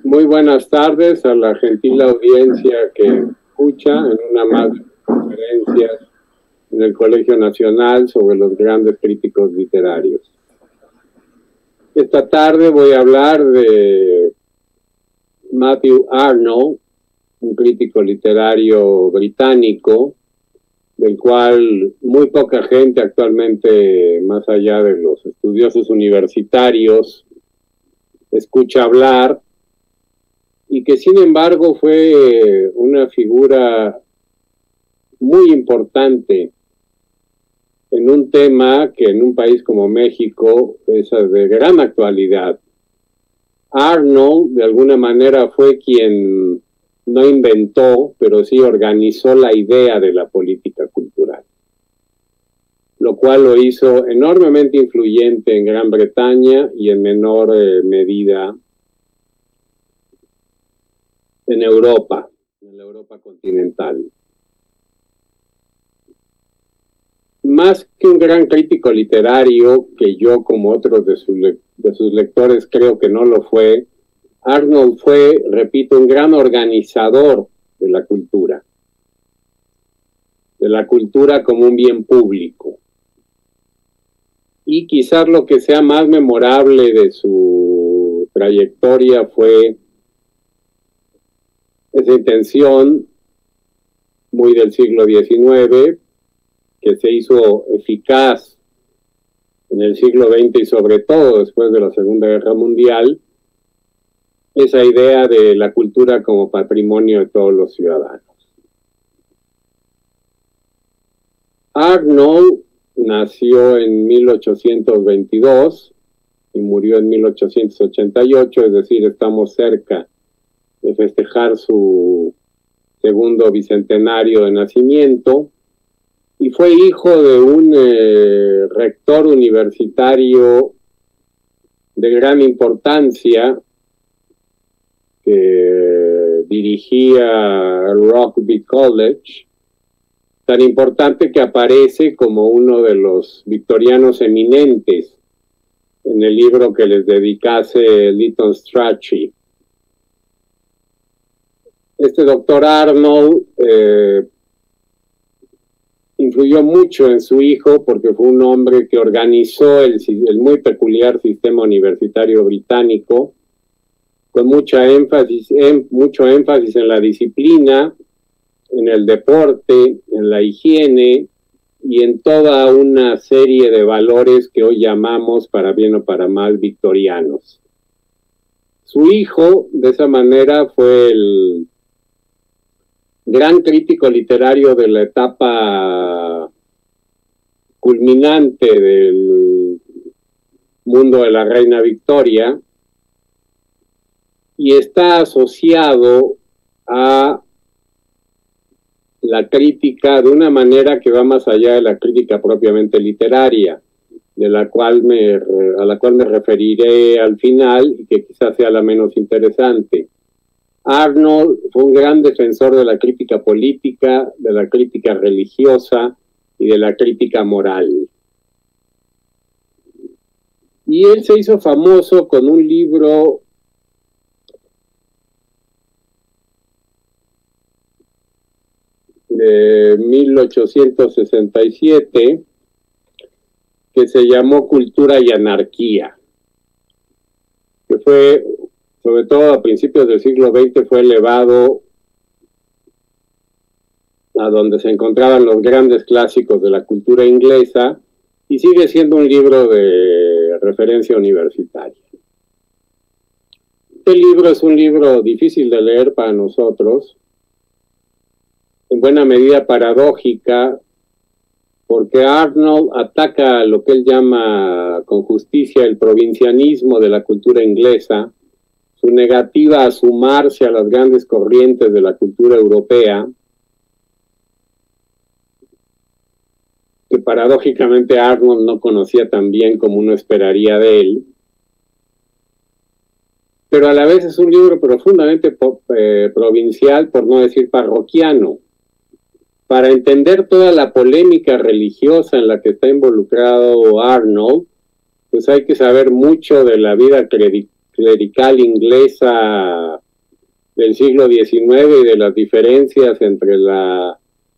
Muy buenas tardes a la gentil audiencia que escucha en una más de conferencias en el Colegio Nacional sobre los grandes críticos literarios. Esta tarde voy a hablar de Matthew Arnold, un crítico literario británico, del cual muy poca gente actualmente, más allá de los estudiosos universitarios, escucha hablar, y que sin embargo fue una figura muy importante en un tema que en un país como México es de gran actualidad. Arnold de alguna manera fue quien no inventó, pero sí organizó la idea de la política cultural, lo cual lo hizo enormemente influyente en Gran Bretaña y en menor medida en Europa, en la Europa continental. Más que un gran crítico literario, que yo como otros de sus lectores creo que no lo fue, Arnold fue, repito, un gran organizador de la cultura como un bien público. Y quizás lo que sea más memorable de su trayectoria fue esa intención muy del siglo XIX, que se hizo eficaz en el siglo XX y sobre todo después de la Segunda Guerra Mundial, esa idea de la cultura como patrimonio de todos los ciudadanos. Arnold nació en 1822 y murió en 1888, es decir, estamos cerca de festejar su segundo bicentenario de nacimiento, y fue hijo de un rector universitario de gran importancia que dirigía el Rugby College, tan importante que aparece como uno de los victorianos eminentes en el libro que les dedicase Lytton Strachey. Este doctor Arnold influyó mucho en su hijo porque fue un hombre que organizó el muy peculiar sistema universitario británico, con mucho énfasis en la disciplina, en el deporte, en la higiene y en toda una serie de valores que hoy llamamos, para bien o para mal, victorianos. Su hijo, de esa manera, fue el gran crítico literario de la etapa culminante del mundo de la reina Victoria, y está asociado a la crítica de una manera que va más allá de la crítica propiamente literaria, a la cual me referiré al final y que quizás sea la menos interesante. Arnold fue un gran defensor de la crítica política, de la crítica religiosa y de la crítica moral. Y él se hizo famoso con un libro de 1867 que se llamó Cultura y Anarquía, que fue, sobre todo a principios del siglo XX, fue elevado a donde se encontraban los grandes clásicos de la cultura inglesa y sigue siendo un libro de referencia universitaria. Este libro es un libro difícil de leer para nosotros, en buena medida paradójica, porque Arnold ataca lo que él llama con justicia el provincianismo de la cultura inglesa, su negativa a sumarse a las grandes corrientes de la cultura europea, que paradójicamente Arnold no conocía tan bien como uno esperaría de él, pero a la vez es un libro profundamente provincial, por no decir parroquiano. Para entender toda la polémica religiosa en la que está involucrado Arnold, pues hay que saber mucho de la vida clerical inglesa del siglo XIX y de las diferencias entre la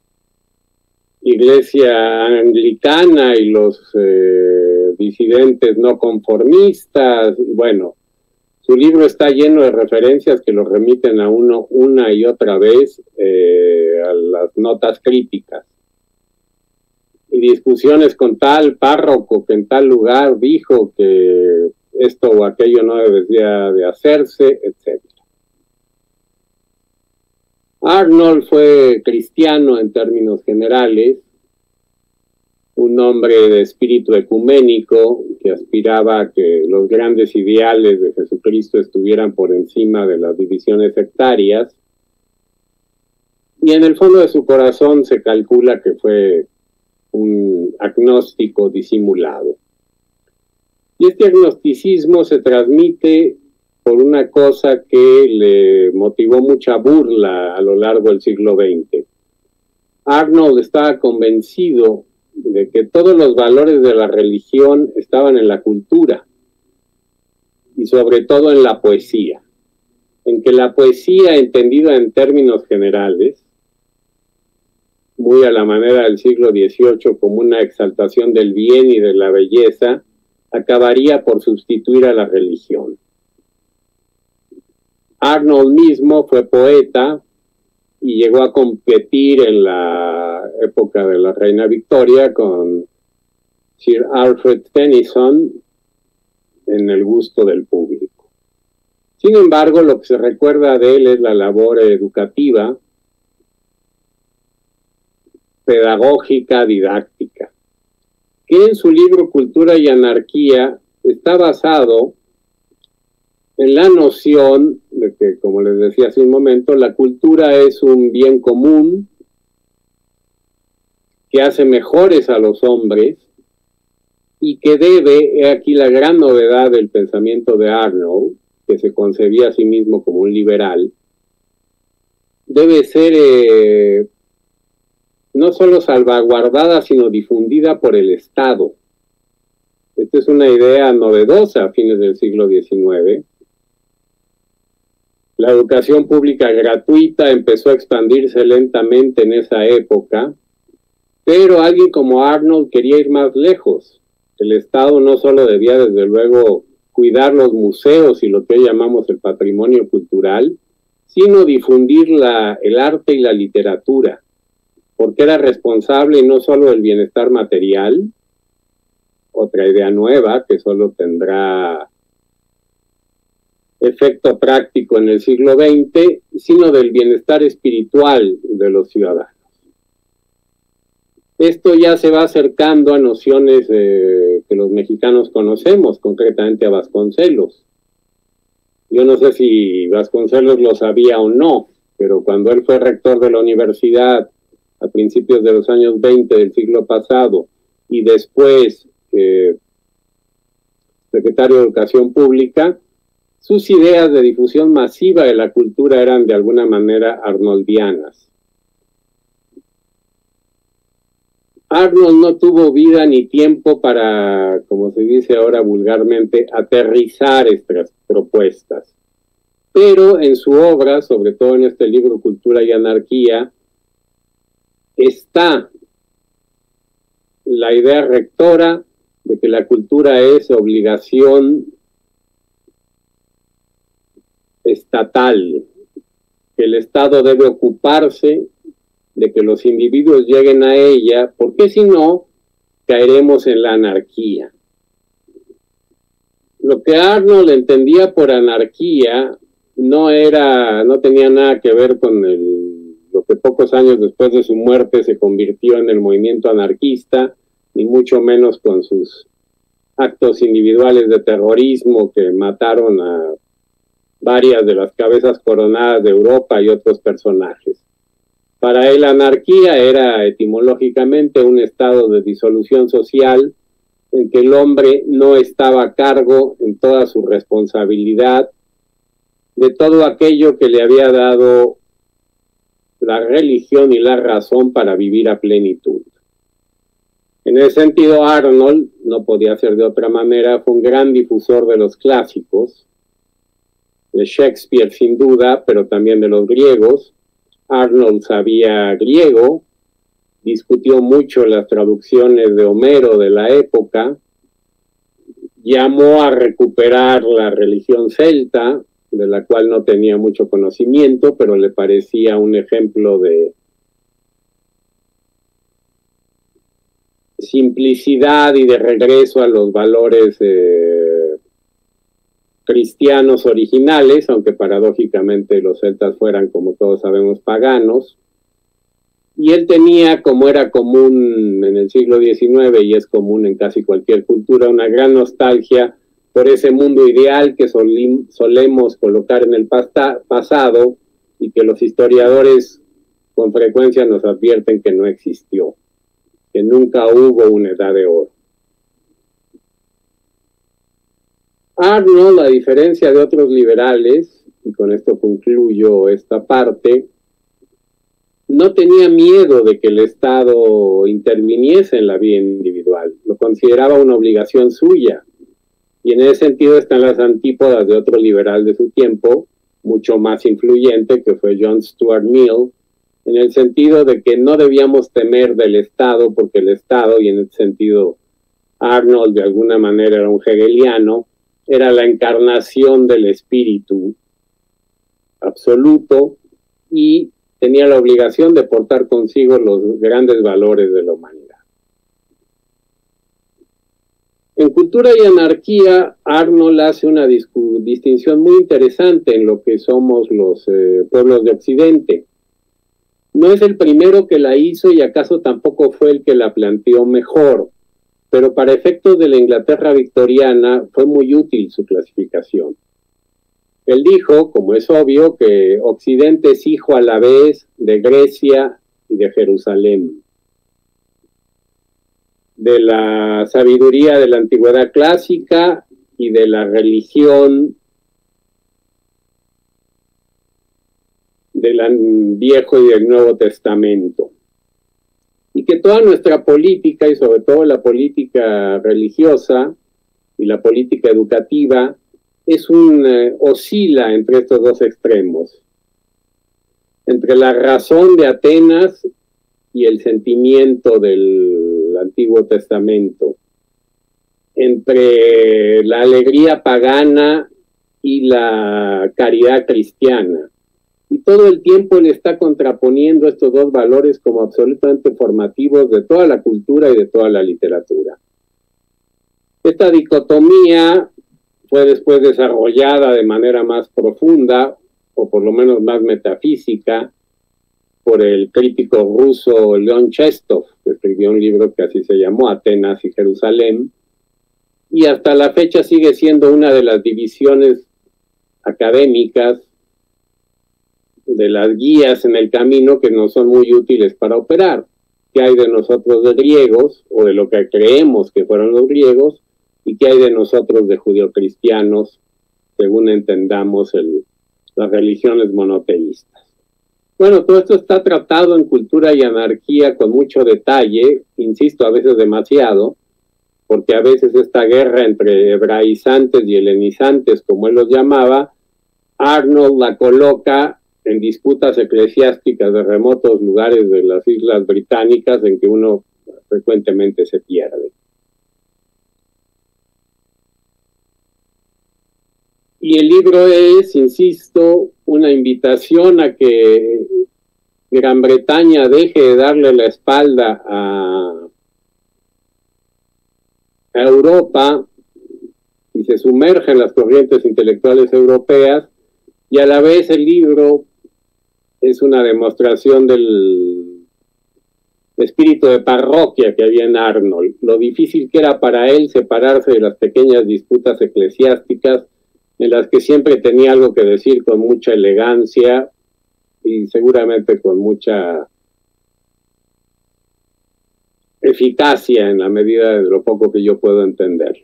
Iglesia anglicana y los disidentes no conformistas. Bueno, su libro está lleno de referencias que lo remiten a uno una y otra vez a las notas críticas. Y discusiones con tal párroco que en tal lugar dijo que esto o aquello no debería de hacerse, etc. Arnold fue cristiano en términos generales, un hombre de espíritu ecuménico que aspiraba a que los grandes ideales de Jesucristo estuvieran por encima de las divisiones sectarias, y en el fondo de su corazón se calcula que fue un agnóstico disimulado. Y este agnosticismo se transmite por una cosa que le motivó mucha burla a lo largo del siglo XX. Arnold estaba convencido de que todos los valores de la religión estaban en la cultura y sobre todo en la poesía, en que la poesía, entendida en términos generales, muy a la manera del siglo XVIII como una exaltación del bien y de la belleza, acabaría por sustituir a la religión. Arnold mismo fue poeta y llegó a competir en la época de la Reina Victoria con Sir Alfred Tennyson en el gusto del público. Sin embargo, lo que se recuerda de él es la labor educativa, pedagógica, didáctica, que en su libro Cultura y Anarquía está basado en la noción de que, como les decía hace un momento, la cultura es un bien común que hace mejores a los hombres y que debe, he aquí la gran novedad del pensamiento de Arnold, que se concebía a sí mismo como un liberal, debe ser no solo salvaguardada, sino difundida por el Estado. Esta es una idea novedosa a fines del siglo XIX. La educación pública gratuita empezó a expandirse lentamente en esa época, pero alguien como Arnold quería ir más lejos. El Estado no solo debía, desde luego, cuidar los museos y lo que hoy llamamos el patrimonio cultural, sino difundir el arte y la literatura, porque era responsable no solo del bienestar material, otra idea nueva que solo tendrá efecto práctico en el siglo XX, sino del bienestar espiritual de los ciudadanos. Esto ya se va acercando a nociones que los mexicanos conocemos, concretamente a Vasconcelos. Yo no sé si Vasconcelos lo sabía o no, pero cuando él fue rector de la universidad a principios de los años 20 del siglo pasado y después secretario de Educación Pública, sus ideas de difusión masiva de la cultura eran de alguna manera arnoldianas. Arnold no tuvo vida ni tiempo para, como se dice ahora vulgarmente, aterrizar estas propuestas. Pero en su obra, sobre todo en este libro Cultura y Anarquía, está la idea rectora de que la cultura es obligación estatal, que el Estado debe ocuparse de que los individuos lleguen a ella, porque si no, caeremos en la anarquía. Lo que Arnold entendía por anarquía no tenía nada que ver con lo que pocos años después de su muerte se convirtió en el movimiento anarquista, ni mucho menos con sus actos individuales de terrorismo que mataron a varias de las cabezas coronadas de Europa y otros personajes. Para él, anarquía era etimológicamente un estado de disolución social en que el hombre no estaba a cargo en toda su responsabilidad de todo aquello que le había dado la religión y la razón para vivir a plenitud. En ese sentido, Arnold, no podía ser de otra manera, fue un gran difusor de los clásicos, de Shakespeare sin duda, pero también de los griegos. Arnold sabía griego, discutió mucho las traducciones de Homero de la época, llamó a recuperar la religión celta, de la cual no tenía mucho conocimiento, pero le parecía un ejemplo de simplicidad y de regreso a los valores cristianos originales, aunque paradójicamente los celtas fueran, como todos sabemos, paganos. Y él tenía, como era común en el siglo XIX y es común en casi cualquier cultura, una gran nostalgia por ese mundo ideal que solemos colocar en el pasado y que los historiadores con frecuencia nos advierten que no existió, que nunca hubo una edad de oro. Arnold, a diferencia de otros liberales, y con esto concluyo esta parte, no tenía miedo de que el Estado interviniese en la vida individual, lo consideraba una obligación suya, y en ese sentido están las antípodas de otro liberal de su tiempo, mucho más influyente, que fue John Stuart Mill, en el sentido de que no debíamos temer del Estado, porque el Estado, y en ese sentido Arnold de alguna manera era un hegeliano, era la encarnación del espíritu absoluto y tenía la obligación de portar consigo los grandes valores de la humanidad. En Cultura y Anarquía, Arnold hace una distinción muy interesante en lo que somos los pueblos de Occidente. No es el primero que la hizo y acaso tampoco fue el que la planteó mejor, pero para efectos de la Inglaterra victoriana fue muy útil su clasificación. Él dijo, como es obvio, que Occidente es hijo a la vez de Grecia y de Jerusalén, de la sabiduría de la antigüedad clásica y de la religión del Viejo y del Nuevo Testamento. Y que toda nuestra política, y sobre todo la política religiosa y la política educativa, oscila entre estos dos extremos, entre la razón de Atenas y el sentimiento del Antiguo Testamento, entre la alegría pagana y la caridad cristiana. Y todo el tiempo él está contraponiendo estos dos valores como absolutamente formativos de toda la cultura y de toda la literatura. Esta dicotomía fue después desarrollada de manera más profunda, o por lo menos más metafísica, por el crítico ruso León Chestov, que escribió un libro que así se llamó, Atenas y Jerusalén, y hasta la fecha sigue siendo una de las divisiones académicas, de las guías en el camino que no son muy útiles para operar. ¿Qué hay de nosotros de griegos, o de lo que creemos que fueron los griegos, y qué hay de nosotros de judeocristianos, según entendamos las religiones monoteístas? Bueno, todo esto está tratado en Cultura y Anarquía con mucho detalle, insisto, a veces demasiado, porque a veces esta guerra entre hebraizantes y helenizantes, como él los llamaba, Arnold la coloca en disputas eclesiásticas de remotos lugares de las Islas Británicas en que uno frecuentemente se pierde. Y el libro es, insisto, una invitación a que Gran Bretaña deje de darle la espalda a Europa y se sumerja en las corrientes intelectuales europeas, y a la vez el libro es una demostración del espíritu de parroquia que había en Arnold, lo difícil que era para él separarse de las pequeñas disputas eclesiásticas en las que siempre tenía algo que decir con mucha elegancia y seguramente con mucha eficacia en la medida de lo poco que yo puedo entenderlo.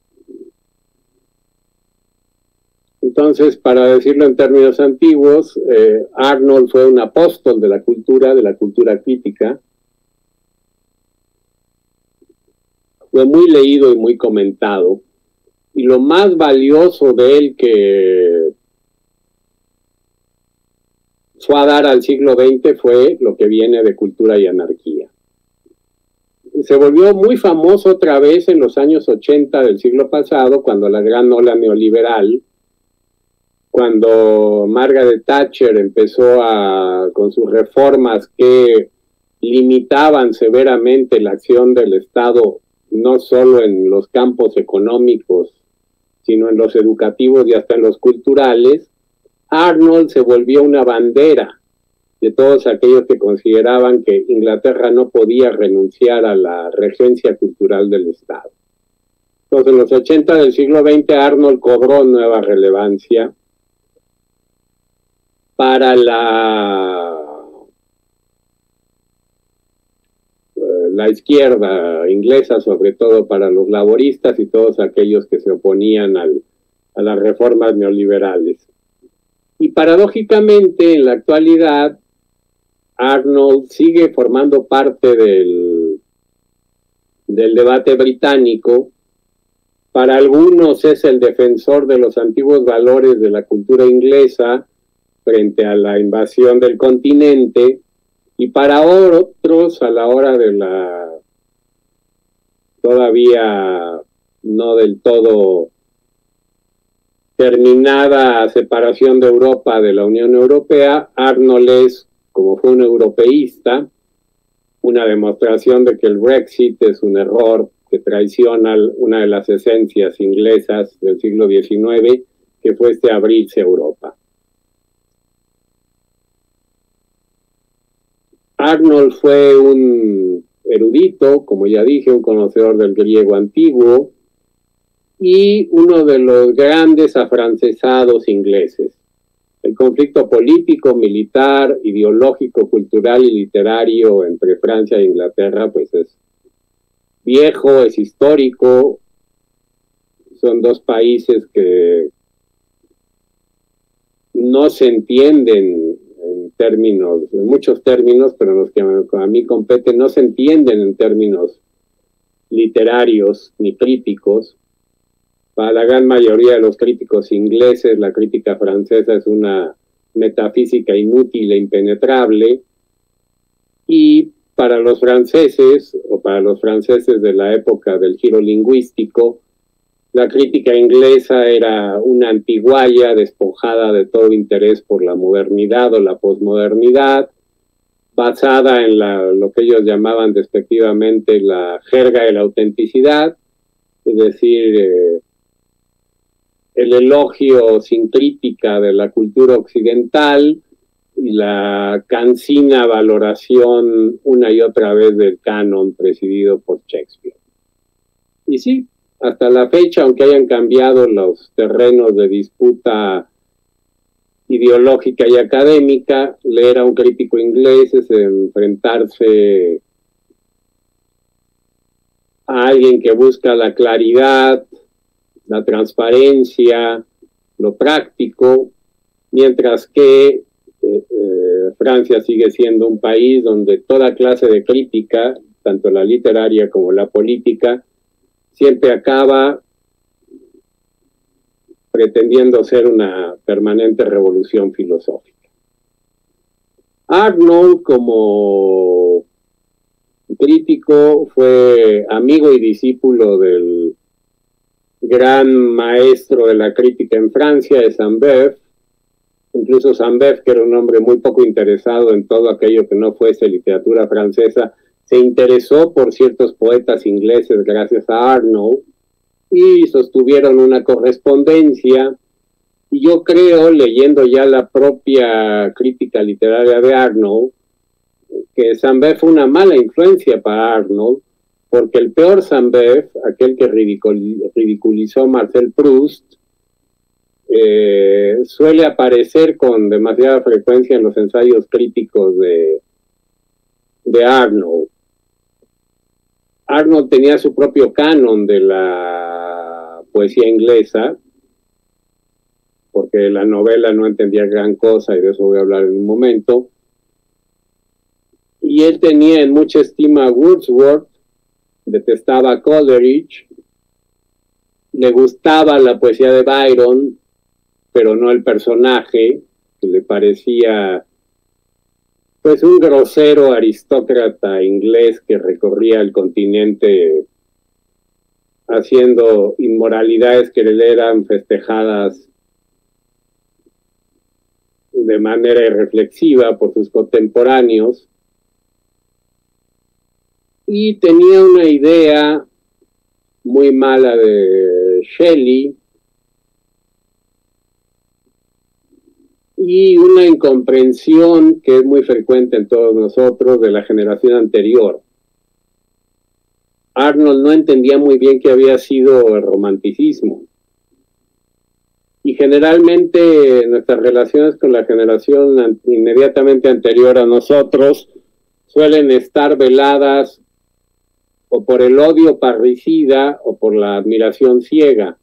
Entonces, para decirlo en términos antiguos, Arnold fue un apóstol de la cultura crítica. Fue muy leído y muy comentado. Y lo más valioso de él que fue a dar al siglo XX fue lo que viene de Cultura y Anarquía. Se volvió muy famoso otra vez en los años 80 del siglo pasado, cuando la gran ola neoliberal, cuando Margaret Thatcher empezó con sus reformas que limitaban severamente la acción del Estado, no solo en los campos económicos, sino en los educativos y hasta en los culturales. Arnold se volvió una bandera de todos aquellos que consideraban que Inglaterra no podía renunciar a la regencia cultural del Estado. Entonces, en los 80 del siglo XX, Arnold cobró nueva relevancia para la izquierda inglesa, sobre todo para los laboristas y todos aquellos que se oponían a las reformas neoliberales. Y paradójicamente, en la actualidad, Arnold sigue formando parte del debate británico. Para algunos es el defensor de los antiguos valores de la cultura inglesa frente a la invasión del continente, y para otros, a la hora de la todavía no del todo terminada separación de Europa de la Unión Europea, Arnold es, como fue un europeísta, una demostración de que el Brexit es un error que traiciona una de las esencias inglesas del siglo XIX, que fue abrirse a Europa. Arnold fue un erudito, como ya dije, un conocedor del griego antiguo y uno de los grandes afrancesados ingleses. El conflicto político, militar, ideológico, cultural y literario entre Francia e Inglaterra, pues es viejo, es histórico. Son dos países que no se entienden en muchos términos, pero los que a mí competen no se entienden en términos literarios ni críticos. Para la gran mayoría de los críticos ingleses, la crítica francesa es una metafísica inútil e impenetrable, y para los franceses, o para los franceses de la época del giro lingüístico, la crítica inglesa era una antiguaya despojada de todo interés por la modernidad o la posmodernidad, basada en lo que ellos llamaban despectivamente la jerga de la autenticidad, es decir, el elogio sin crítica de la cultura occidental y la cansina valoración una y otra vez del canon presidido por Shakespeare. Y sí, hasta la fecha, aunque hayan cambiado los terrenos de disputa ideológica y académica, leer a un crítico inglés es enfrentarse a alguien que busca la claridad, la transparencia, lo práctico, mientras que Francia sigue siendo un país donde toda clase de crítica, tanto la literaria como la política, siempre acaba pretendiendo ser una permanente revolución filosófica. Arnold, como crítico, fue amigo y discípulo del gran maestro de la crítica en Francia, de Sainte-Beuve. Incluso Sainte-Beuve, que era un hombre muy poco interesado en todo aquello que no fuese literatura francesa, se interesó por ciertos poetas ingleses gracias a Arnold y sostuvieron una correspondencia. Y yo creo, leyendo ya la propia crítica literaria de Arnold, que Sainte-Beuve fue una mala influencia para Arnold, porque el peor Sainte-Beuve, aquel que ridiculizó Marcel Proust, suele aparecer con demasiada frecuencia en los ensayos críticos de Arnold. Arnold tenía su propio canon de la poesía inglesa, porque la novela no entendía gran cosa, y de eso voy a hablar en un momento. Y él tenía en mucha estima a Wordsworth, detestaba a Coleridge, le gustaba la poesía de Byron, pero no el personaje, que le parecía pues un grosero aristócrata inglés que recorría el continente haciendo inmoralidades que le eran festejadas de manera irreflexiva por sus contemporáneos, y tenía una idea muy mala de Shelley y una incomprensión que es muy frecuente en todos nosotros de la generación anterior. Arnold no entendía muy bien qué había sido el romanticismo. Y generalmente nuestras relaciones con la generación inmediatamente anterior a nosotros suelen estar veladas o por el odio parricida o por la admiración ciega.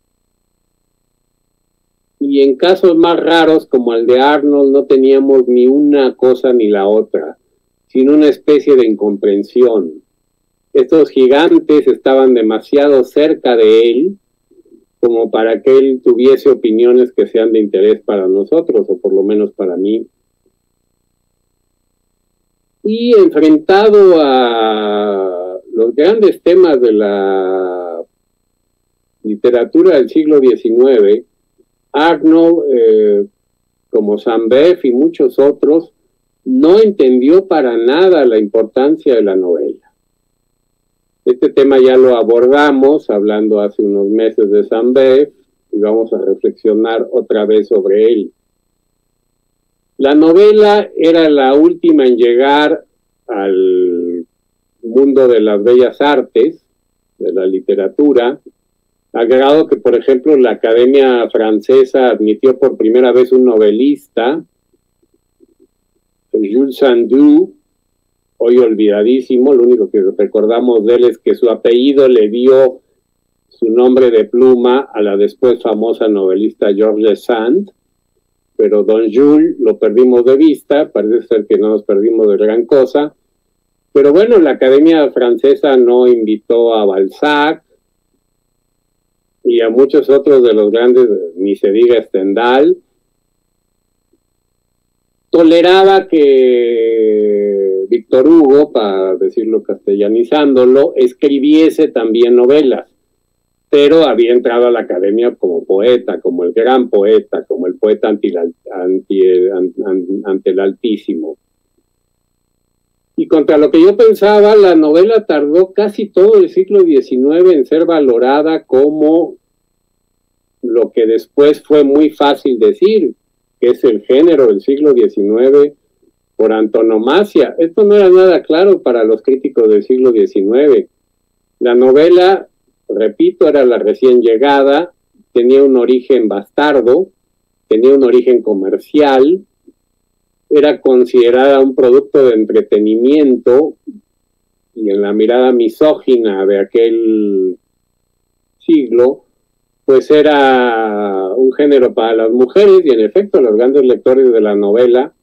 Y en casos más raros como el de Arnold no teníamos ni una cosa ni la otra, sino una especie de incomprensión. Estos gigantes estaban demasiado cerca de él como para que él tuviese opiniones que sean de interés para nosotros, o por lo menos para mí. Y enfrentado a los grandes temas de la literatura del siglo XIX, Arnold, como Saint-Beuve y muchos otros, no entendió para nada la importancia de la novela. Este tema ya lo abordamos hablando hace unos meses de Saint-Beuve y vamos a reflexionar otra vez sobre él. La novela era la última en llegar al mundo de las bellas artes, de la literatura, al grado que, por ejemplo, la Academia Francesa admitió por primera vez un novelista, Jules Sandeau, hoy olvidadísimo. Lo único que recordamos de él es que su apellido le dio su nombre de pluma a la después famosa novelista Georges Sand, pero don Jules lo perdimos de vista, parece ser que no nos perdimos de gran cosa. Pero bueno, la Academia Francesa no invitó a Balzac y a muchos otros de los grandes, ni se diga Stendhal. Toleraba que Víctor Hugo, para decirlo castellanizándolo, escribiese también novelas, pero había entrado a la academia como poeta, como el gran poeta, como el poeta ante el Altísimo. Y contra lo que yo pensaba, la novela tardó casi todo el siglo XIX en ser valorada como lo que después fue muy fácil decir, que es el género del siglo XIX por antonomasia. Esto no era nada claro para los críticos del siglo XIX. La novela, repito, era la recién llegada, tenía un origen bastardo, tenía un origen comercial, era considerada un producto de entretenimiento, y en la mirada misógina de aquel siglo, pues era un género para las mujeres, y en efecto los grandes lectores de la novela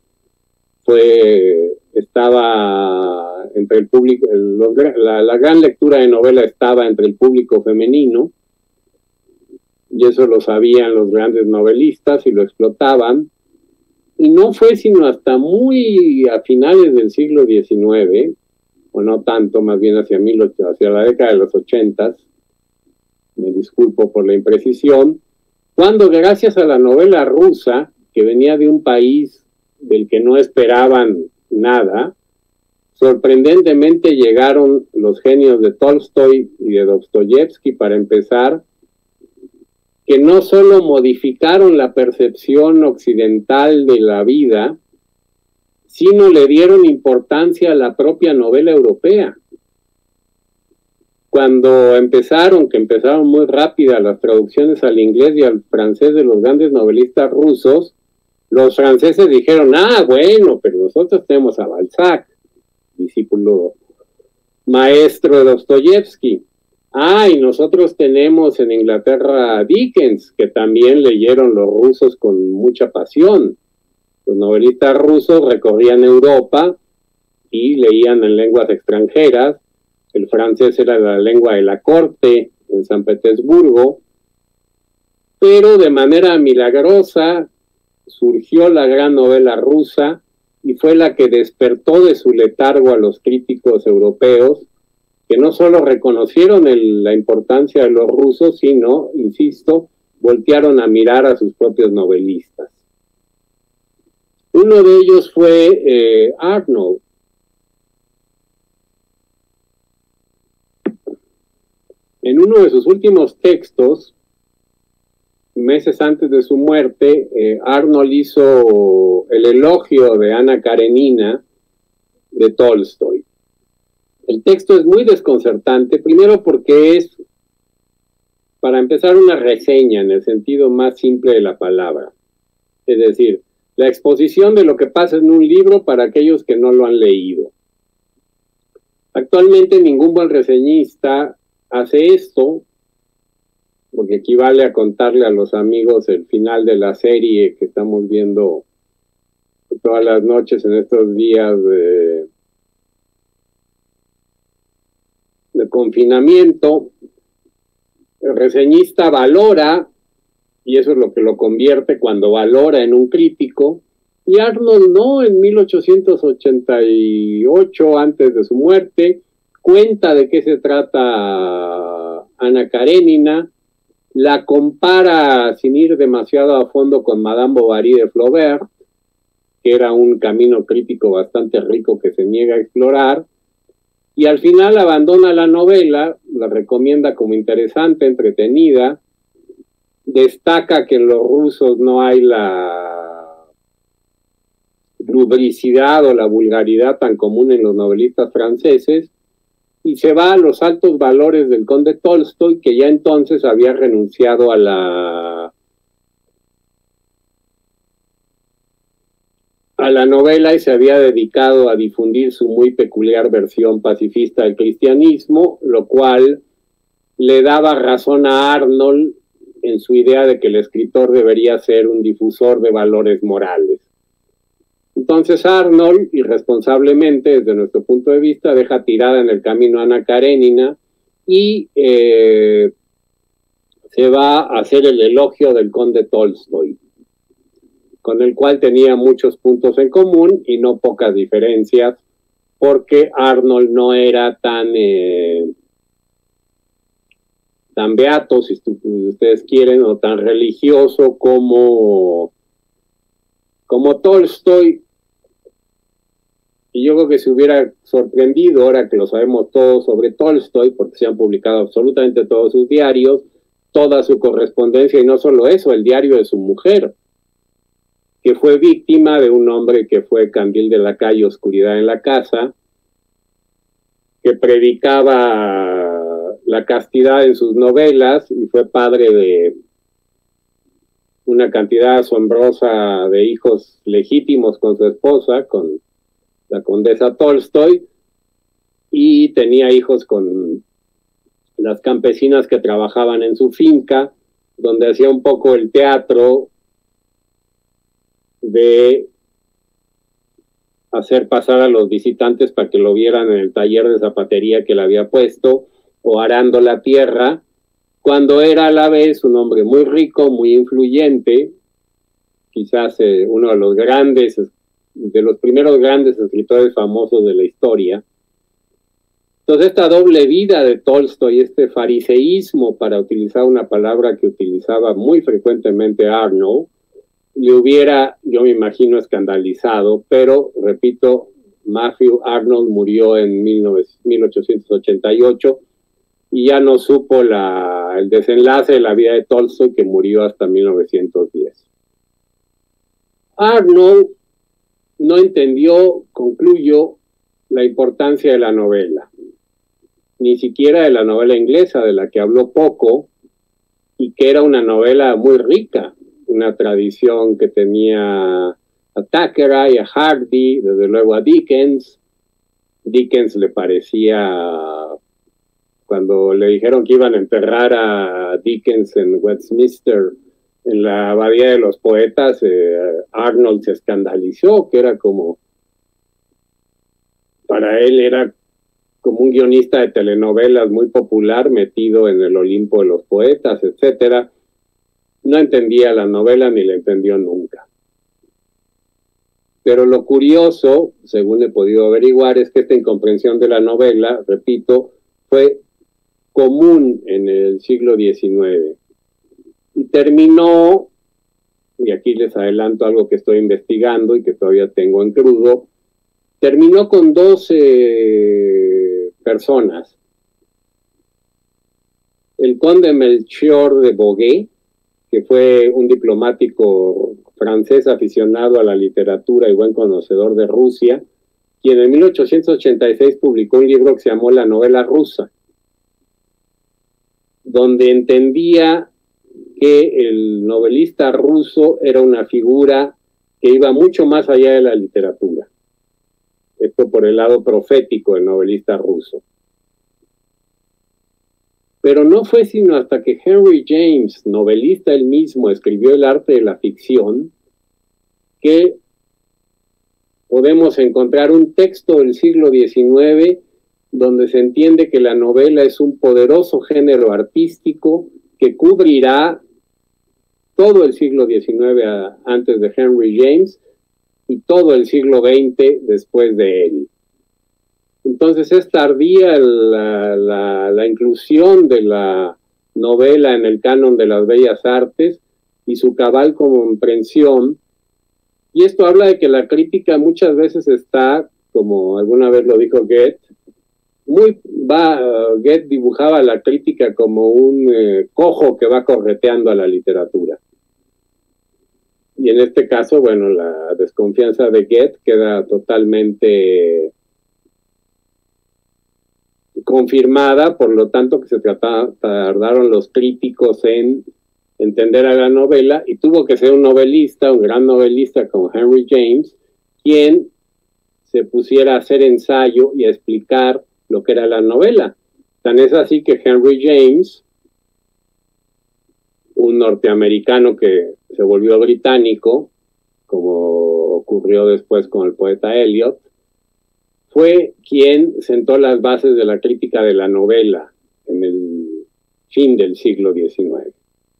estaba entre el público, la gran lectura de novela estaba entre el público femenino, y eso lo sabían los grandes novelistas y lo explotaban. Y no fue sino hasta muy a finales del siglo XIX, o no tanto, más bien hacia la década de los 80, me disculpo por la imprecisión, cuando gracias a la novela rusa, que venía de un país del que no esperaban nada, sorprendentemente llegaron los genios de Tolstoy y de Dostoyevsky para empezar, que no solo modificaron la percepción occidental de la vida, sino le dieron importancia a la propia novela europea. Cuando empezaron muy rápidas las traducciones al inglés y al francés de los grandes novelistas rusos, los franceses dijeron, bueno, pero nosotros tenemos a Balzac, discípulo maestro de Dostoyevsky. Y nosotros tenemos en Inglaterra a Dickens, que también leyeron los rusos con mucha pasión. Los novelistas rusos recorrían Europa y leían en lenguas extranjeras. El francés era la lengua de la corte en San Petersburgo, pero de manera milagrosa surgió la gran novela rusa y fue la que despertó de su letargo a los críticos europeos, que no solo reconocieron la importancia de los rusos, sino, insisto, voltearon a mirar a sus propios novelistas. Uno de ellos fue Arnold. En uno de sus últimos textos, meses antes de su muerte, Arnold hizo el elogio de Ana Karenina de Tolstoy. El texto es muy desconcertante, primero porque es, para empezar, una reseña en el sentido más simple de la palabra. Es decir, la exposición de lo que pasa en un libro para aquellos que no lo han leído. Actualmente ningún buen reseñista hace esto, porque equivale a contarle a los amigos el final de la serie que estamos viendo todas las noches en estos días de confinamiento. El reseñista valora, y eso es lo que lo convierte cuando valora en un crítico, y Arnold no, en 1888, antes de su muerte, cuenta de qué se trata Ana Karenina, la compara sin ir demasiado a fondo con Madame Bovary de Flaubert, que era un camino crítico bastante rico que se niega a explorar, y al final abandona la novela, la recomienda como interesante, entretenida, destaca que en los rusos no hay la rubricidad o la vulgaridad tan común en los novelistas franceses, y se va a los altos valores del conde Tolstoy, que ya entonces había renunciado a la novela y se había dedicado a difundir su muy peculiar versión pacifista del cristianismo, lo cual le daba razón a Arnold en su idea de que el escritor debería ser un difusor de valores morales. Entonces Arnold, irresponsablemente desde nuestro punto de vista, deja tirada en el camino a Ana Karenina y se va a hacer el elogio del conde Tolstoy, con el cual tenía muchos puntos en común y no pocas diferencias, porque Arnold no era tan beato, si ustedes quieren, o tan religioso como Tolstoy. Y yo creo que se hubiera sorprendido, ahora que lo sabemos todo sobre Tolstoy, porque se han publicado absolutamente todos sus diarios, toda su correspondencia, y no solo eso, el diario de su mujer, que fue víctima de un hombre que fue candil de la calle, oscuridad en la casa, que predicaba la castidad en sus novelas y fue padre de una cantidad asombrosa de hijos legítimos con su esposa, con la condesa Tolstoy, y tenía hijos con las campesinas que trabajaban en su finca, donde hacía un poco el teatro de hacer pasar a los visitantes para que lo vieran en el taller de zapatería que le había puesto, o arando la tierra, cuando era a la vez un hombre muy rico, muy influyente, quizás uno de los primeros grandes escritores famosos de la historia. Entonces esta doble vida de Tolstoy, este fariseísmo, para utilizar una palabra que utilizaba muy frecuentemente Arnold, le hubiera, yo me imagino, escandalizado, pero, repito, Matthew Arnold murió en 1888 y ya no supo el desenlace de la vida de Tolstoy, que murió hasta 1910. Arnold no entendió, concluyo, la importancia de la novela, ni siquiera de la novela inglesa, de la que habló poco, y que era una novela muy rica, una tradición que tenía a Thackeray, a Hardy, desde luego a Dickens. Dickens le parecía, cuando le dijeron que iban a enterrar a Dickens en Westminster, en la abadía de los poetas, Arnold se escandalizó, que era como, para él era como un guionista de telenovelas muy popular, metido en el Olimpo de los poetas, etcétera. No entendía la novela ni la entendió nunca. Pero lo curioso, según he podido averiguar, es que esta incomprensión de la novela, repito, fue común en el siglo XIX. Y terminó, y aquí les adelanto algo que estoy investigando y que todavía tengo en crudo, terminó con 12 personas. El conde Melchior de Bogué, que fue un diplomático francés aficionado a la literatura y buen conocedor de Rusia, quien en 1886 publicó un libro que se llamó La novela rusa, donde entendía que el novelista ruso era una figura que iba mucho más allá de la literatura. Esto por el lado profético del novelista ruso. Pero no fue sino hasta que Henry James, novelista él mismo, escribió El arte de la ficción, que podemos encontrar un texto del siglo XIX donde se entiende que la novela es un poderoso género artístico que cubrirá todo el siglo XIX antes de Henry James y todo el siglo XX después de él. Entonces es tardía la inclusión de la novela en el canon de las bellas artes y su cabal comprensión. Y esto habla de que la crítica muchas veces está, como alguna vez lo dijo Goethe, Goethe dibujaba la crítica como un cojo que va correteando a la literatura. Y en este caso, bueno, la desconfianza de Goethe queda totalmente confirmada, por lo tanto que tardaron los críticos en entender a la novela, y tuvo que ser un novelista, un gran novelista como Henry James, quien se pusiera a hacer ensayo y a explicar lo que era la novela. Tan es así que Henry James, un norteamericano que se volvió británico, como ocurrió después con el poeta Eliot, fue quien sentó las bases de la crítica de la novela en el fin del siglo XIX.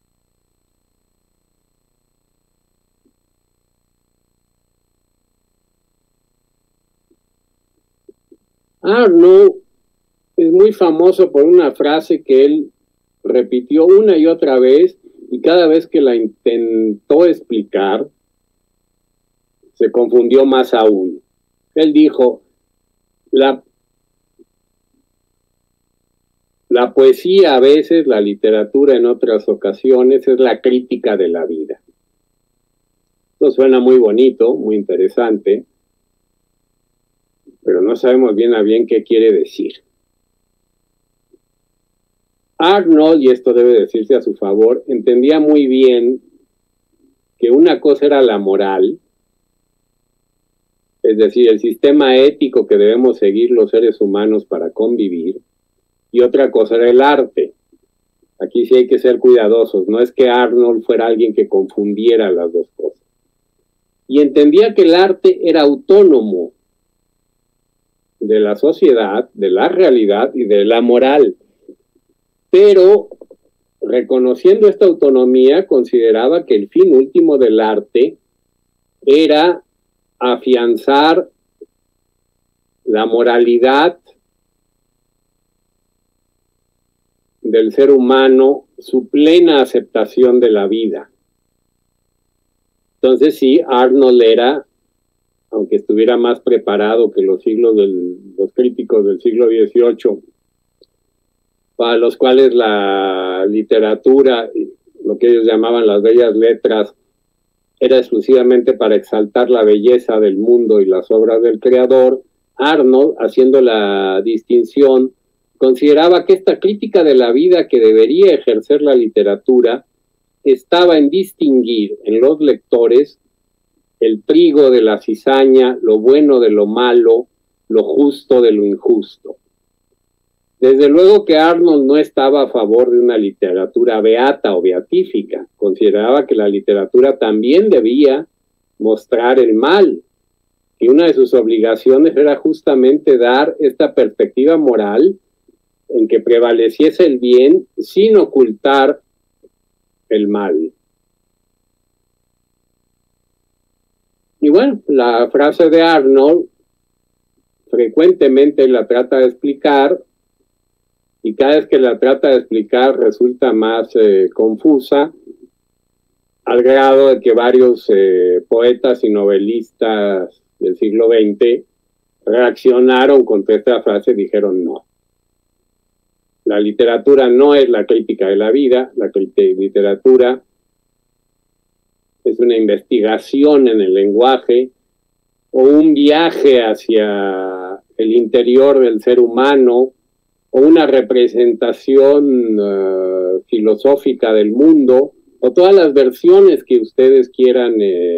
Arnaud es muy famoso por una frase que él repitió una y otra vez, y cada vez que la intentó explicar, se confundió más aún. Él dijo: la poesía a veces, la literatura en otras ocasiones, es la crítica de la vida. Esto suena muy bonito, muy interesante, pero no sabemos bien a bien qué quiere decir. Arnold, y esto debe decirse a su favor, entendía muy bien que una cosa era la moral, es decir, el sistema ético que debemos seguir los seres humanos para convivir, y otra cosa era el arte. Aquí sí hay que ser cuidadosos, no es que Arnold fuera alguien que confundiera las dos cosas. Y entendía que el arte era autónomo de la sociedad, de la realidad y de la moral. Pero, reconociendo esta autonomía, consideraba que el fin último del arte era afianzar la moralidad del ser humano, su plena aceptación de la vida. Entonces sí, Arnold era, aunque estuviera más preparado que los críticos del siglo XVIII, para los cuales la literatura, lo que ellos llamaban las bellas letras, era exclusivamente para exaltar la belleza del mundo y las obras del creador, Arnold, haciendo la distinción, consideraba que esta crítica de la vida que debería ejercer la literatura estaba en distinguir en los lectores el trigo de la cizaña, lo bueno de lo malo, lo justo de lo injusto. Desde luego que Arnold no estaba a favor de una literatura beata o beatífica. Consideraba que la literatura también debía mostrar el mal, y una de sus obligaciones era justamente dar esta perspectiva moral en que prevaleciese el bien sin ocultar el mal. Y bueno, la frase de Arnold frecuentemente la trata de explicar, y cada vez que la trata de explicar resulta más confusa, al grado de que varios poetas y novelistas del siglo XX reaccionaron contra esta frase y dijeron no. La literatura no es la crítica de la vida, la literatura es una investigación en el lenguaje o un viaje hacia el interior del ser humano o una representación filosófica del mundo, o todas las versiones que ustedes quieran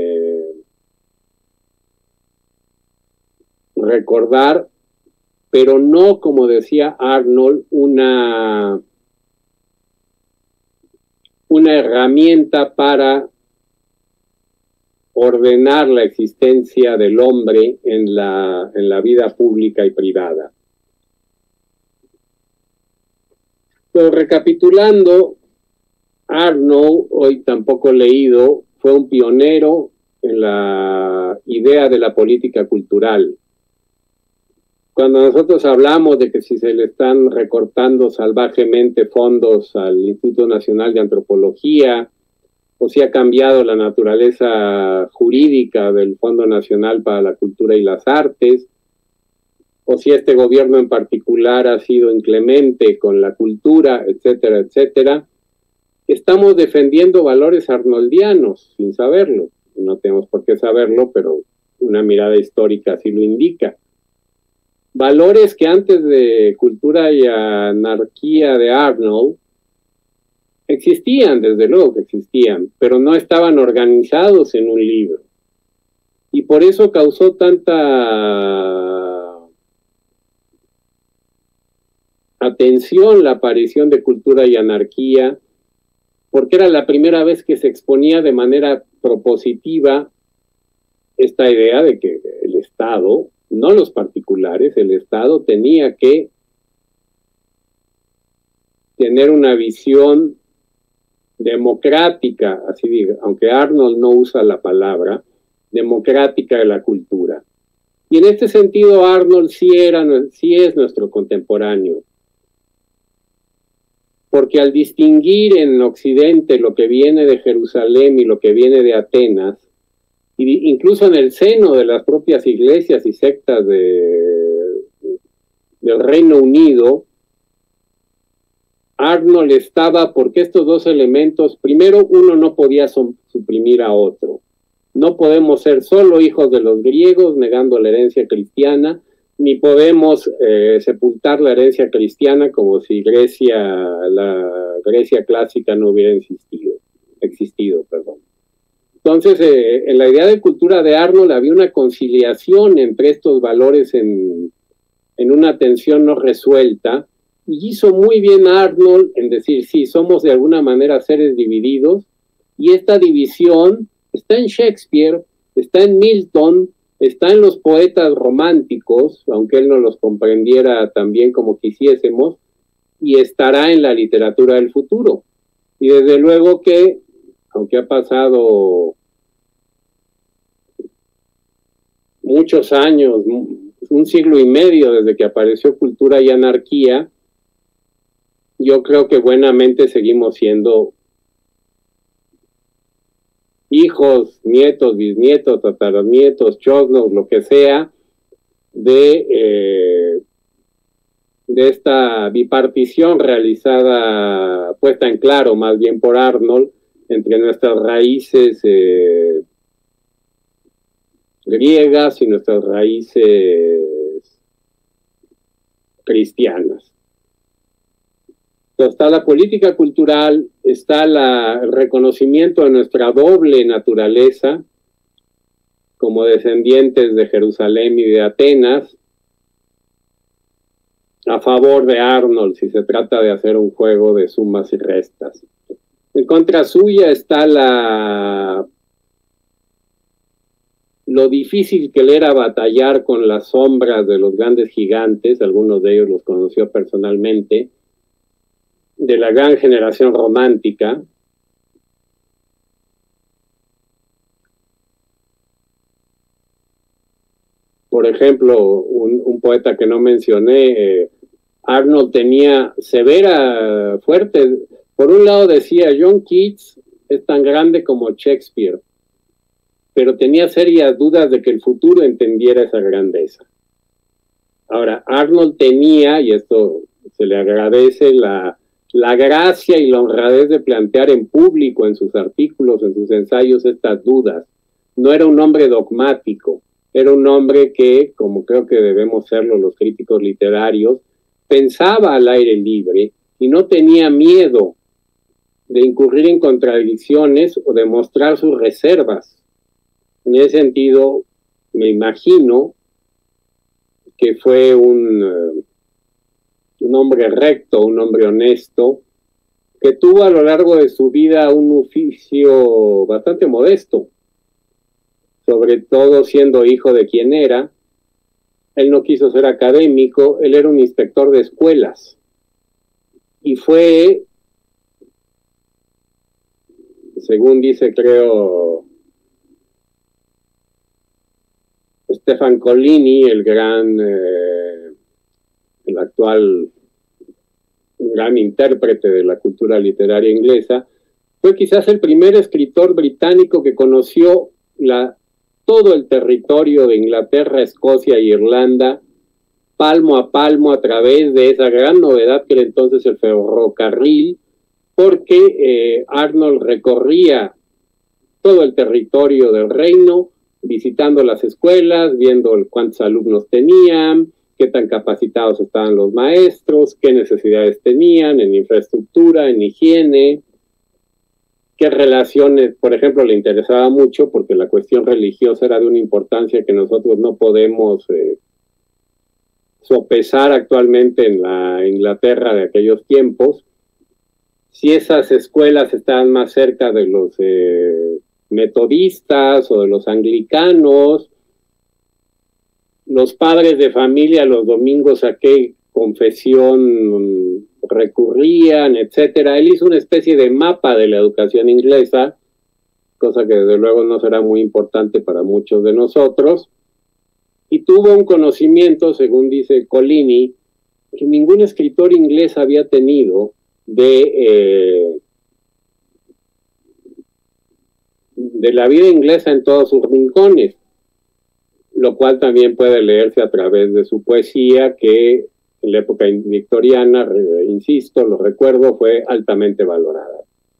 recordar, pero no, como decía Arnold, una herramienta para ordenar la existencia del hombre en la vida pública y privada. Pero recapitulando, Arnold, hoy tampoco leído, fue un pionero en la idea de la política cultural. Cuando nosotros hablamos de que si se le están recortando salvajemente fondos al Instituto Nacional de Antropología, o si ha cambiado la naturaleza jurídica del Fondo Nacional para la Cultura y las Artes, o si este gobierno en particular ha sido inclemente con la cultura, etcétera, etcétera, estamos defendiendo valores arnoldianos sin saberlo. No tenemos por qué saberlo, pero una mirada histórica así lo indica. Valores que antes de Cultura y Anarquía de Arnold existían, desde luego que existían, pero no estaban organizados en un libro. Y por eso causó tanta atención la aparición de Cultura y Anarquía, porque era la primera vez que se exponía de manera propositiva esta idea de que el Estado, no los particulares, el Estado tenía que tener una visión democrática, así diga, aunque Arnold no usa la palabra, democrática de la cultura. Y en este sentido Arnold sí es nuestro contemporáneo, porque al distinguir en Occidente lo que viene de Jerusalén y lo que viene de Atenas, incluso en el seno de las propias iglesias y sectas del Reino Unido, Arnold estaba porque estos dos elementos, primero, uno no podía suprimir a otro. No podemos ser solo hijos de los griegos negando la herencia cristiana, ni podemos sepultar la herencia cristiana como si la Grecia clásica no hubiera existido. Entonces, en la idea de cultura de Arnold había una conciliación entre estos valores en una tensión no resuelta, y hizo muy bien Arnold en decir, sí, somos de alguna manera seres divididos, y esta división está en Shakespeare, está en Milton, está en los poetas románticos, aunque él no los comprendiera tan bien como quisiésemos, y estará en la literatura del futuro. Y desde luego que, aunque ha pasado muchos años, un siglo y medio desde que apareció Cultura y Anarquía, yo creo que buenamente seguimos siendo hijos, nietos, bisnietos, tataranietos, chosnos, lo que sea, de esta bipartición realizada, puesta en claro más bien por Arnold, entre nuestras raíces griegas y nuestras raíces cristianas. Entonces, está la política cultural, está el reconocimiento de nuestra doble naturaleza como descendientes de Jerusalén y de Atenas, a favor de Arnold si se trata de hacer un juego de sumas y restas. En contra suya está lo difícil que le era batallar con las sombras de los grandes gigantes, algunos de ellos los conoció personalmente, de la gran generación romántica, por ejemplo, un poeta que no mencioné, Arnold tenía severa, fuerte. Por un lado decía, John Keats es tan grande como Shakespeare, pero tenía serias dudas de que el futuro entendiera esa grandeza. Ahora, Arnold tenía, y esto se le agradece, la gracia y la honradez de plantear en público, en sus artículos, en sus ensayos, estas dudas. No era un hombre dogmático, era un hombre que, como creo que debemos serlo los críticos literarios, pensaba al aire libre y no tenía miedo de incurrir en contradicciones o de mostrar sus reservas. En ese sentido, me imagino que fue un hombre recto, un hombre honesto, que tuvo a lo largo de su vida un oficio bastante modesto, sobre todo siendo hijo de quien era. Él no quiso ser académico, él era un inspector de escuelas, y fue, según dice, creo, Stefan Collini, el actual gran intérprete de la cultura literaria inglesa, fue quizás el primer escritor británico que conoció todo el territorio de Inglaterra, Escocia e Irlanda, palmo a través de esa gran novedad que era entonces el ferrocarril, porque Arnold recorría todo el territorio del reino, visitando las escuelas, viendo cuántos alumnos tenían, qué tan capacitados estaban los maestros, qué necesidades tenían en infraestructura, en higiene, qué relaciones, por ejemplo, le interesaba mucho porque la cuestión religiosa era de una importancia que nosotros no podemos sopesar actualmente en la Inglaterra de aquellos tiempos. Si esas escuelas estaban más cerca de los metodistas o de los anglicanos, los padres de familia los domingos a qué confesión recurrían, etcétera. Él hizo una especie de mapa de la educación inglesa, cosa que desde luego no será muy importante para muchos de nosotros, y tuvo un conocimiento, según dice Collini, que ningún escritor inglés había tenido de la vida inglesa en todos sus rincones, lo cual también puede leerse a través de su poesía, que en la época victoriana, insisto, lo recuerdo, fue altamente valorada.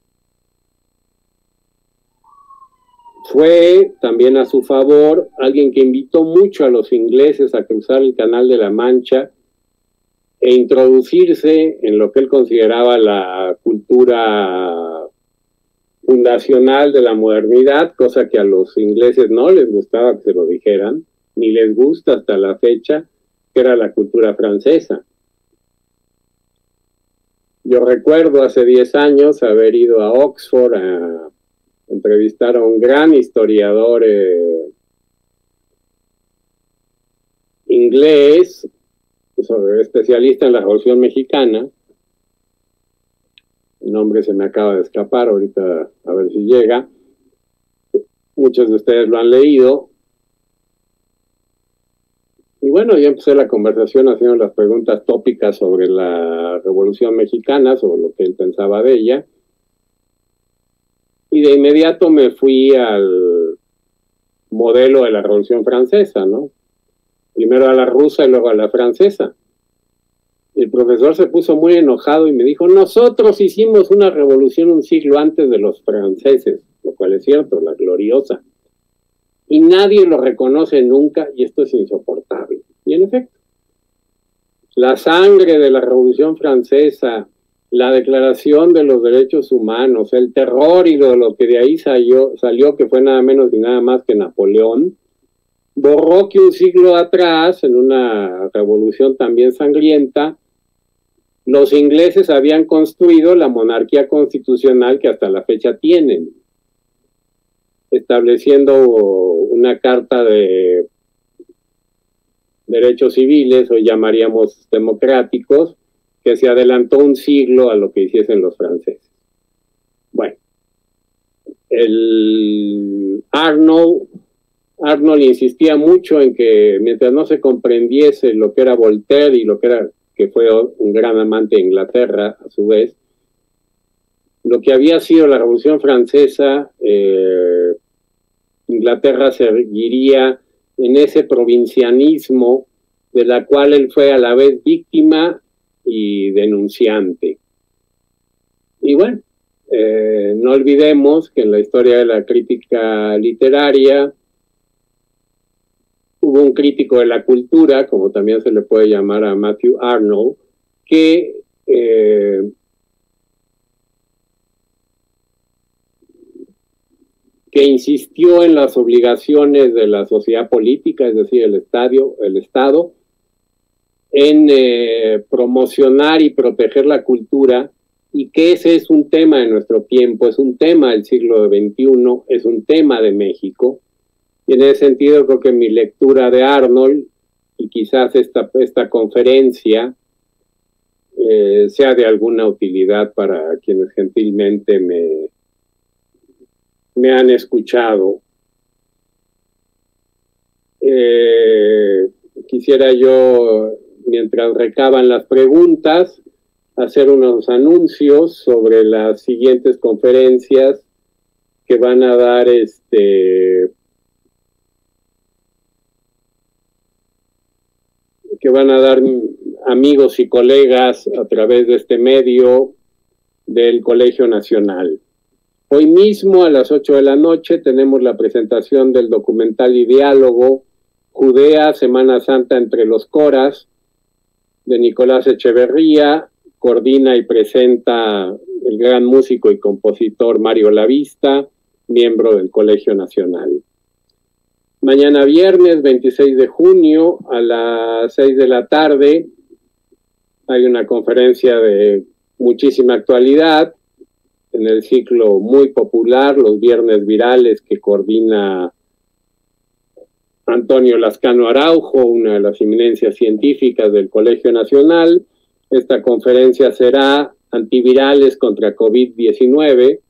Fue también a su favor alguien que invitó mucho a los ingleses a cruzar el Canal de la Mancha e introducirse en lo que él consideraba la cultura fundacional de la modernidad, cosa que a los ingleses no les gustaba que se lo dijeran, ni les gusta hasta la fecha, que era la cultura francesa. Yo recuerdo hace 10 años haber ido a Oxford a entrevistar a un gran historiador inglés, especialista en la Revolución Mexicana. El nombre se me acaba de escapar, ahorita a ver si llega. Muchos de ustedes lo han leído. Y bueno, yo empecé la conversación haciendo las preguntas tópicas sobre la Revolución Mexicana, sobre lo que él pensaba de ella. Y de inmediato me fui al modelo de la Revolución Francesa, ¿no? Primero a la rusa y luego a la francesa. El profesor se puso muy enojado y me dijo, nosotros hicimos una revolución un siglo antes de los franceses, lo cual es cierto, la gloriosa. Y nadie lo reconoce nunca y esto es insoportable. Y en efecto, la sangre de la Revolución Francesa, la Declaración de los Derechos Humanos, el terror y lo que de ahí salió, que fue nada menos y nada más que Napoleón, borró que un siglo atrás, en una revolución también sangrienta, los ingleses habían construido la monarquía constitucional que hasta la fecha tienen, estableciendo una carta de derechos civiles, hoy llamaríamos democráticos, que se adelantó un siglo a lo que hiciesen los franceses. Bueno, el Arnold Arnold insistía mucho en que mientras no se comprendiese lo que era Voltaire y lo que era, que fue un gran amante de Inglaterra a su vez, lo que había sido la Revolución Francesa, Inglaterra seguiría en ese provincianismo de la cual él fue a la vez víctima y denunciante. Y bueno, no olvidemos que en la historia de la crítica literaria hubo un crítico de la cultura, como también se le puede llamar a Matthew Arnold, que insistió en las obligaciones de la sociedad política, es decir, el Estado, en promocionar y proteger la cultura, y que ese es un tema de nuestro tiempo, es un tema del siglo XXI, es un tema de México, y en ese sentido creo que mi lectura de Arnold, y quizás esta conferencia, sea de alguna utilidad para quienes gentilmente me han escuchado. Quisiera yo, mientras recaban las preguntas, hacer unos anuncios sobre las siguientes conferencias que van a dar amigos y colegas a través de este medio del Colegio Nacional. Hoy mismo a las 8 de la noche tenemos la presentación del documental y diálogo Judea, Semana Santa entre los Coras, de Nicolás Echeverría. Coordina y presenta el gran músico y compositor Mario Lavista, miembro del Colegio Nacional. Mañana viernes 26 de junio a las 6 de la tarde hay una conferencia de muchísima actualidad en el ciclo muy popular, los Viernes Virales, que coordina Antonio Lascano Araujo, una de las eminencias científicas del Colegio Nacional. Esta conferencia será Antivirales contra COVID-19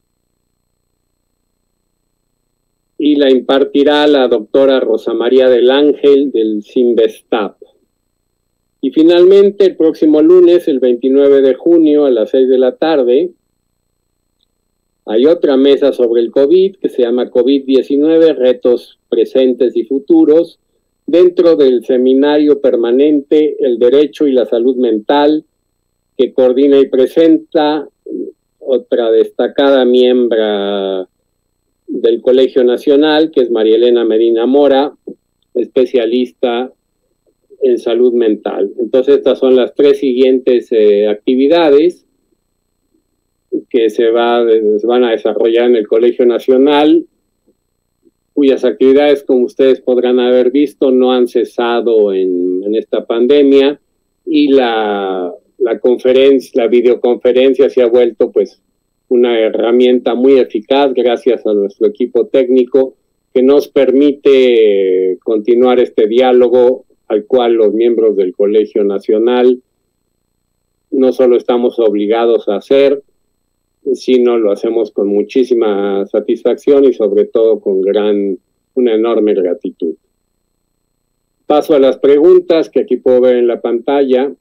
y la impartirá la doctora Rosa María del Ángel del CIMBESTAP. Y finalmente, el próximo lunes, el 29 de junio, a las 6 de la tarde, hay otra mesa sobre el COVID que se llama COVID-19, retos presentes y futuros, dentro del seminario permanente El Derecho y la Salud Mental, que coordina y presenta otra destacada miembro del Colegio Nacional, que es María Elena Medina Mora, especialista en salud mental. Entonces, estas son las tres siguientes actividades que se van a desarrollar en el Colegio Nacional, cuyas actividades, como ustedes podrán haber visto, no han cesado en esta pandemia, y la videoconferencia se ha vuelto pues una herramienta muy eficaz gracias a nuestro equipo técnico que nos permite continuar este diálogo al cual los miembros del Colegio Nacional no solo estamos obligados a hacer, sino lo hacemos con muchísima satisfacción y sobre todo con una enorme gratitud. Paso a las preguntas que aquí puedo ver en la pantalla.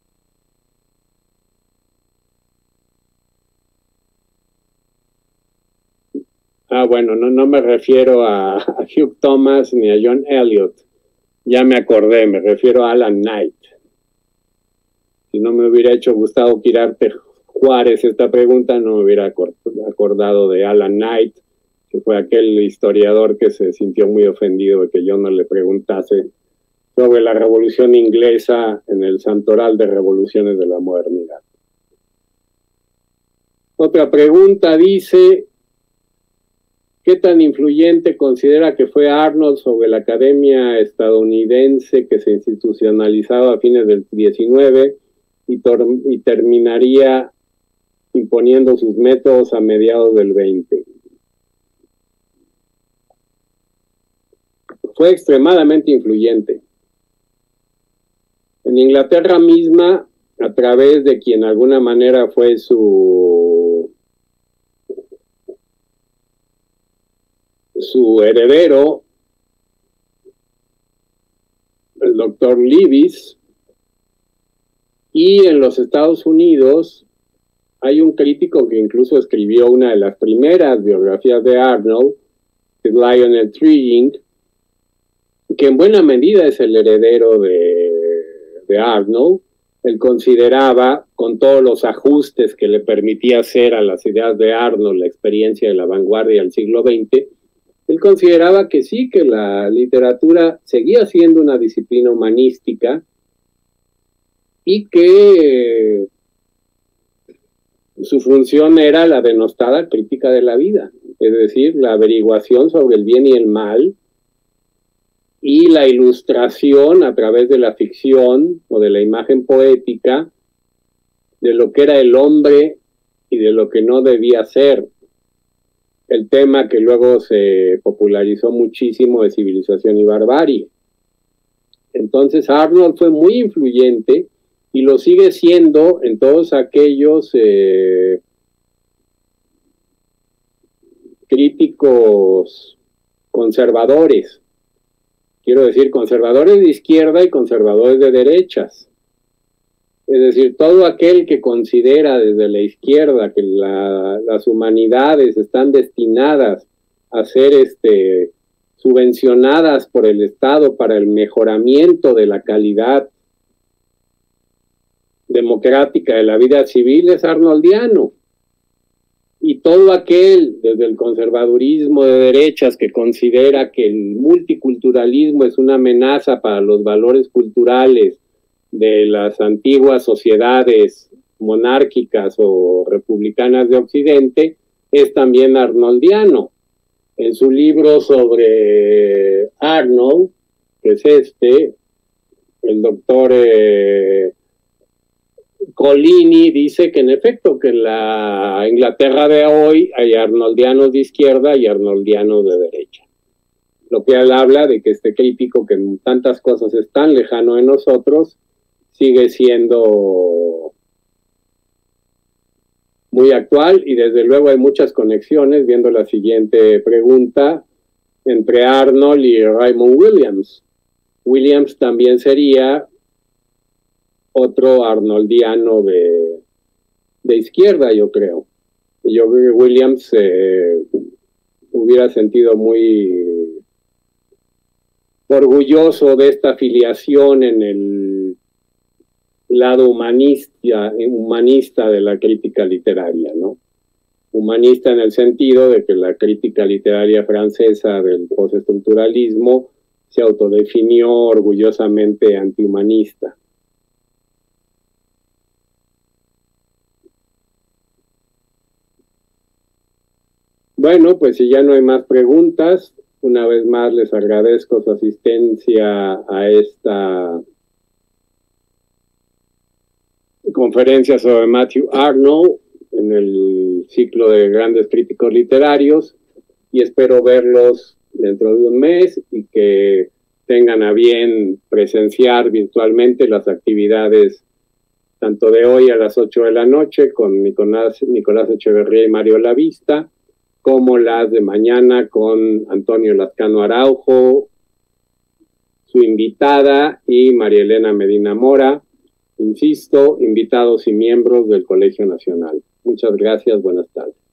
Bueno, no me refiero a Hugh Thomas ni a John Eliot. Ya me acordé, me refiero a Alan Knight. Si no me hubiera hecho Gustavo Quirarte Juárez esta pregunta, no me hubiera acordado de Alan Knight, que fue aquel historiador que se sintió muy ofendido de que yo no le preguntase sobre la Revolución Inglesa en el Santoral de Revoluciones de la Modernidad. Otra pregunta dice: ¿qué tan influyente considera que fue Arnold sobre la academia estadounidense que se institucionalizaba a fines del 19 y terminaría imponiendo sus métodos a mediados del 20? Fue extremadamente influyente. En Inglaterra misma, a través de quien de alguna manera fue su heredero, el doctor Leavis, y en los Estados Unidos hay un crítico que incluso escribió una de las primeras biografías de Arnold, que es Lionel Trilling, que en buena medida es el heredero de Arnold. Él consideraba, con todos los ajustes que le permitía hacer a las ideas de Arnold, la experiencia de la vanguardia del siglo XX, él consideraba que sí, que la literatura seguía siendo una disciplina humanística y que su función era la denostada crítica de la vida, es decir, la averiguación sobre el bien y el mal y la ilustración a través de la ficción o de la imagen poética de lo que era el hombre y de lo que no debía ser. El tema que luego se popularizó muchísimo de Civilización y Barbarie. Entonces Arnold fue muy influyente y lo sigue siendo en todos aquellos críticos conservadores. Quiero decir, conservadores de izquierda y conservadores de derechas. Es decir, todo aquel que considera desde la izquierda que las humanidades están destinadas a ser subvencionadas por el Estado para el mejoramiento de la calidad democrática de la vida civil es arnoldiano. Y todo aquel, desde el conservadurismo de derechas, que considera que el multiculturalismo es una amenaza para los valores culturales de las antiguas sociedades monárquicas o republicanas de Occidente, es también arnoldiano. En su libro sobre Arnold, que es el doctor Collini dice que en efecto que en la Inglaterra de hoy hay arnoldianos de izquierda y arnoldianos de derecha. Lo que él habla de que este crítico que en tantas cosas es tan lejano de nosotros sigue siendo muy actual y desde luego hay muchas conexiones, viendo la siguiente pregunta, entre Arnold y Raymond Williams. Williams también sería otro arnoldiano de izquierda, yo creo. Yo creo que Williams hubiera sentido muy orgulloso de esta afiliación en el lado humanista de la crítica literaria, ¿no? Humanista en el sentido de que la crítica literaria francesa del postestructuralismo se autodefinió orgullosamente antihumanista. Bueno, pues si ya no hay más preguntas, una vez más les agradezco su asistencia a esta conferencia sobre Matthew Arnold en el ciclo de grandes críticos literarios y espero verlos dentro de un mes y que tengan a bien presenciar virtualmente las actividades tanto de hoy a las 8 de la noche con Nicolás Echeverría y Mario Lavista, como las de mañana con Antonio Lascano Araujo, su invitada, y María Elena Medina Mora, insisto, invitados y miembros del Colegio Nacional. Muchas gracias, buenas tardes.